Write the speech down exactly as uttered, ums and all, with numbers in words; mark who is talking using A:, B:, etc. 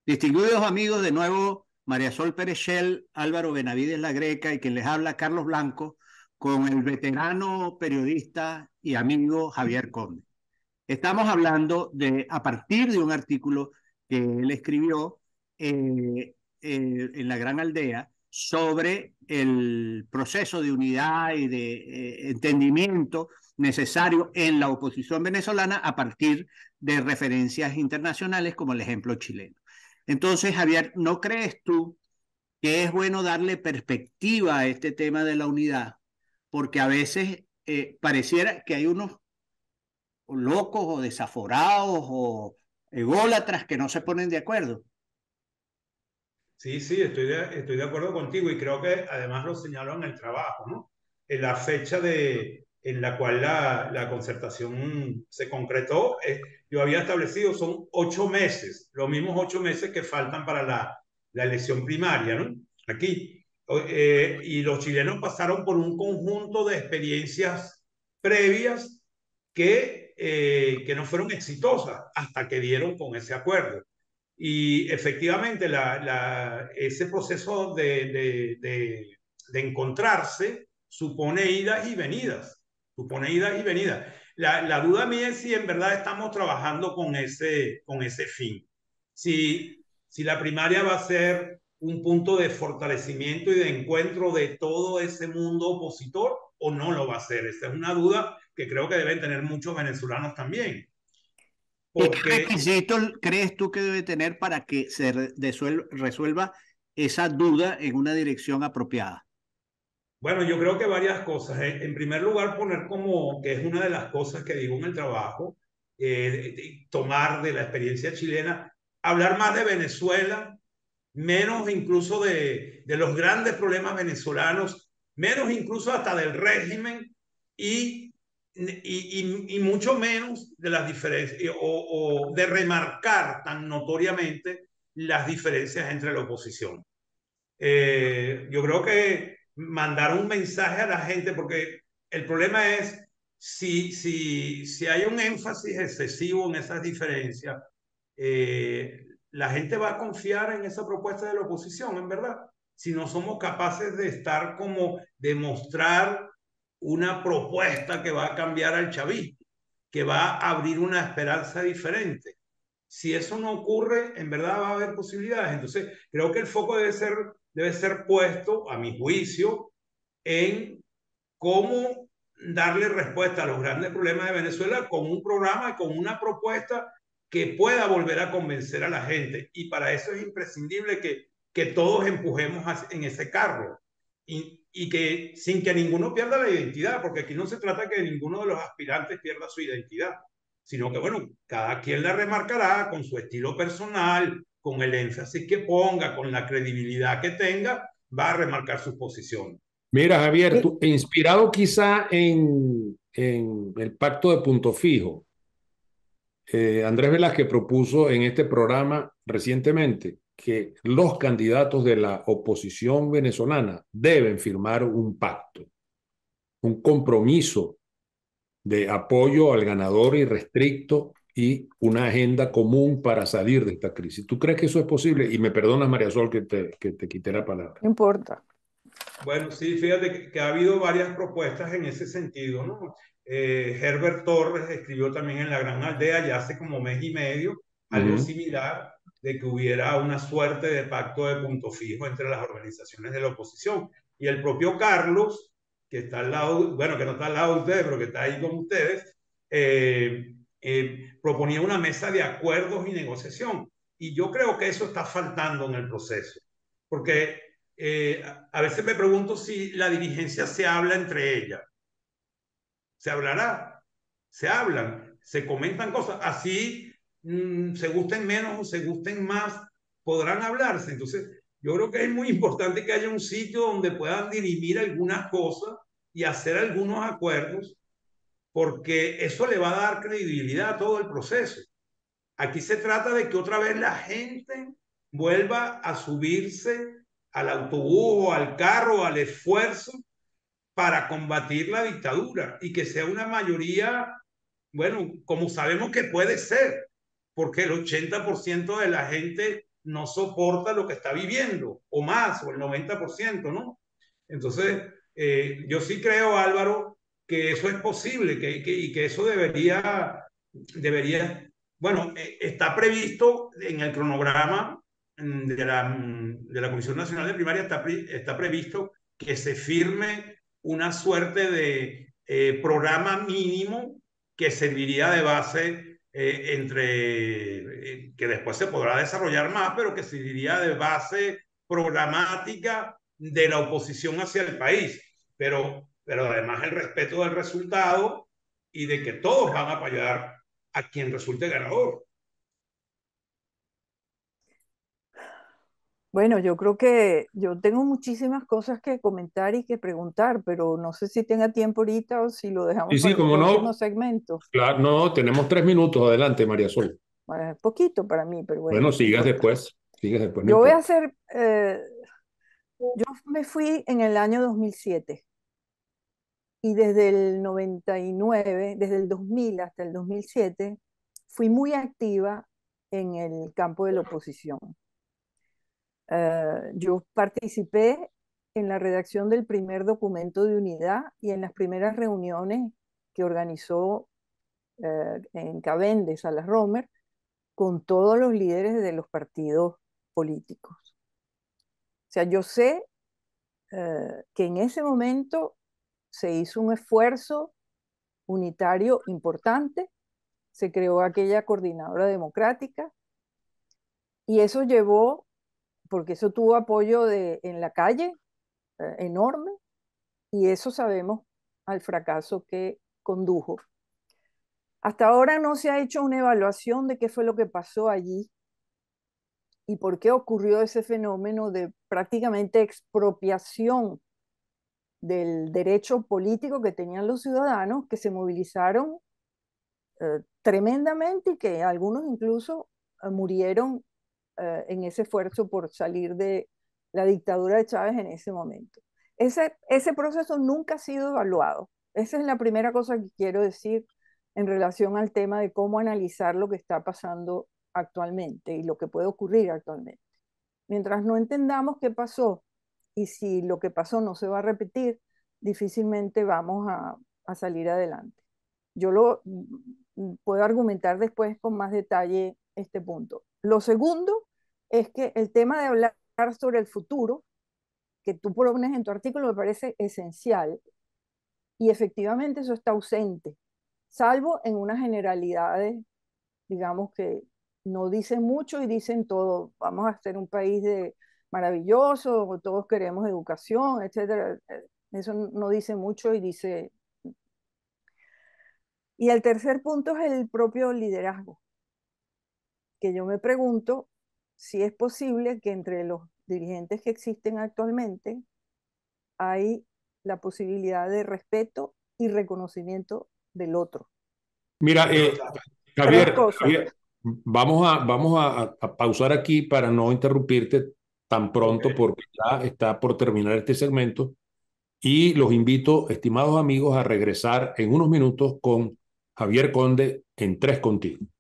A: Distinguidos amigos, de nuevo María Sol Pérez Shell, Álvaro Benavides La Greca y quien les habla Carlos Blanco con el veterano periodista y amigo Javier Conde. Estamos hablando de, a partir de un artículo que él escribió eh, eh, en La Gran Aldea sobre el proceso de unidad y de eh, entendimiento necesario en la oposición venezolana a partir de referencias internacionales como el ejemplo chileno. Entonces, Javier, ¿no crees tú que es bueno darle perspectiva a este tema de la unidad? Porque a veces eh, pareciera que hay unos locos o desaforados o ególatras que no se ponen de acuerdo.
B: Sí, sí, estoy de, estoy de acuerdo contigo y creo que además lo señaló en el trabajo, ¿no? En la fecha de, en la cual la, la concertación se concretó, eh, yo había establecido son ocho meses, los mismos ocho meses que faltan para la, la elección primaria, ¿no? Aquí. Eh, y los chilenos pasaron por un conjunto de experiencias previas que, eh, que no fueron exitosas hasta que dieron con ese acuerdo. Y efectivamente, la, la, ese proceso de, de, de, de, encontrarse supone idas y venidas, supone idas y venidas. La, la duda mía es si en verdad estamos trabajando con ese, con ese fin. Si, si la primaria va a ser un punto de fortalecimiento y de encuentro de todo ese mundo opositor o no lo va a ser. Esa es una duda que creo que deben tener muchos venezolanos también.
A: ¿Y qué
B: Porque
A: requisitos crees tú que debe tener para que se resuelva esa duda en una dirección apropiada?
B: bueno, yo creo que varias cosas. En primer lugar, poner como que es una de las cosas que digo en el trabajo, eh, tomar de la experiencia chilena, hablar más de Venezuela, menos incluso de, de los grandes problemas venezolanos, menos incluso hasta del régimen y, y, y, y mucho menos de las diferencias o, o de remarcar tan notoriamente las diferencias entre la oposición. Eh, yo creo que mandar un mensaje a la gente, porque el problema es si, si, si hay un énfasis excesivo en esas diferencias, eh, la gente va a confiar en esa propuesta de la oposición, en verdad. Si no somos capaces de estar como demostrar una propuesta que va a cambiar al chavismo, que va a abrir una esperanza diferente. Si eso no ocurre, en verdad va a haber posibilidades. Entonces, creo que el foco debe ser, debe ser puesto, a mi juicio, en cómo darle respuesta a los grandes problemas de Venezuela con un programa y con una propuesta que pueda volver a convencer a la gente. Y para eso es imprescindible que, que todos empujemos en ese carro y, y que sin que ninguno pierda la identidad, porque aquí no se trata que ninguno de los aspirantes pierda su identidad, sino que, bueno, cada quien la remarcará con su estilo personal, con el énfasis que ponga, con la credibilidad que tenga, va a remarcar su posición.
C: Mira, Javier,
D: Sí,
C: tú, inspirado quizá en, en el pacto de Punto Fijo, eh, Andrés Velázquez propuso en este programa recientemente que los candidatos de la oposición venezolana deben firmar un pacto, un compromiso de apoyo al ganador irrestricto y una agenda común para salir de esta crisis. ¿Tú crees que eso es posible? Y me perdonas, María Sol, que te, que te quité la palabra.
D: no importa.
B: Bueno, sí, fíjate que, que ha habido varias propuestas en ese sentido, ¿no? Eh, Herbert Torres escribió también en La Gran Aldea ya hace como mes y medio algo
C: Uh-huh.
B: similar de que hubiera una suerte de pacto de punto fijo entre las organizaciones de la oposición. Y el propio Carlos, que está al lado, bueno, que no está al lado de ustedes, pero que está ahí con ustedes, eh, eh, proponía una mesa de acuerdos y negociación. Y yo creo que eso está faltando en el proceso, porque eh, a veces me pregunto si la dirigencia se habla entre ellas. ¿Se hablará? Se hablan, se comentan cosas. Así mmm, se gusten menos o se gusten más, podrán hablarse. Entonces, yo creo que es muy importante que haya un sitio donde puedan dirimir algunas cosas y hacer algunos acuerdos, porque eso le va a dar credibilidad a todo el proceso. Aquí se trata de que otra vez la gente vuelva a subirse al autobús o al carro, o al esfuerzo para combatir la dictadura y que sea una mayoría, bueno, como sabemos que puede ser, porque el ochenta por ciento de la gente no soporta lo que está viviendo, o más, o el noventa por ciento, ¿no? Entonces, eh, yo sí creo, Álvaro, que eso es posible que, que, y que eso debería, debería, bueno, eh, está previsto en el cronograma de la, de la Comisión Nacional de Primaria, está, está previsto que se firme una suerte de eh, programa mínimo que serviría de base eh, entre, eh, que después se podrá desarrollar más, pero que serviría de base programática de la oposición hacia el país, pero, pero además el respeto del resultado y de que todos van a apoyar a quien resulte ganador.
D: Bueno, yo creo que yo tengo muchísimas cosas que comentar y que preguntar, pero no sé si tenga tiempo ahorita o si lo dejamos
C: Sí, sí,
D: para un
C: como
D: próximo
C: no.
D: segmento.
C: Claro, no, tenemos tres minutos. Adelante, María Sol.
D: Bueno, poquito para mí, pero bueno,
C: Bueno,
D: no
C: sigas
D: importa.
C: después. Sigas después, no
D: Yo voy a
C: importa.
D: hacer, eh, yo me fui en el año dos mil siete y desde el noventa y nueve, desde el dos mil hasta el dos mil siete, fui muy activa en el campo de la oposición. Uh, yo participé en la redacción del primer documento de unidad y en las primeras reuniones que organizó uh, en Cavendish, Salas Romer, con todos los líderes de los partidos políticos. O sea, yo sé uh, que en ese momento se hizo un esfuerzo unitario importante, se creó aquella coordinadora democrática y eso llevó, porque eso tuvo apoyo de, en la calle, eh, enorme, y eso sabemos al fracaso que condujo. Hasta ahora no se ha hecho una evaluación de qué fue lo que pasó allí y por qué ocurrió ese fenómeno de prácticamente expropiación del derecho político que tenían los ciudadanos, que se movilizaron eh, tremendamente y que algunos incluso eh, murieron eh, en ese esfuerzo por salir de la dictadura de Chávez en ese momento. Ese, ese proceso nunca ha sido evaluado. Esa es la primera cosa que quiero decir en relación al tema de cómo analizar lo que está pasando actualmente y lo que puede ocurrir actualmente. Mientras no entendamos qué pasó y si lo que pasó no se va a repetir, difícilmente vamos a, a salir adelante. Yo lo puedo argumentar después con más detalle este punto. Lo segundo es que el tema de hablar sobre el futuro, que tú propones en tu artículo, me parece esencial y efectivamente eso está ausente, salvo en unas generalidades, digamos, que no dicen mucho y dicen todo. Vamos a ser un país de maravilloso, todos queremos educación, etcétera. Eso no dice mucho y dice... Y el tercer punto es el propio liderazgo, que yo me pregunto si es posible que entre los dirigentes que existen actualmente hay la posibilidad de respeto y reconocimiento del otro.
C: Mira, eh,
D: Tres
C: Javier,
D: cosas.
C: Javier, vamos a, vamos a, a pausar aquí para no interrumpirte tan pronto
B: Okay.
C: porque ya está por terminar este segmento y los invito, estimados amigos, a regresar en unos minutos con Javier Conde en Tres Contigo.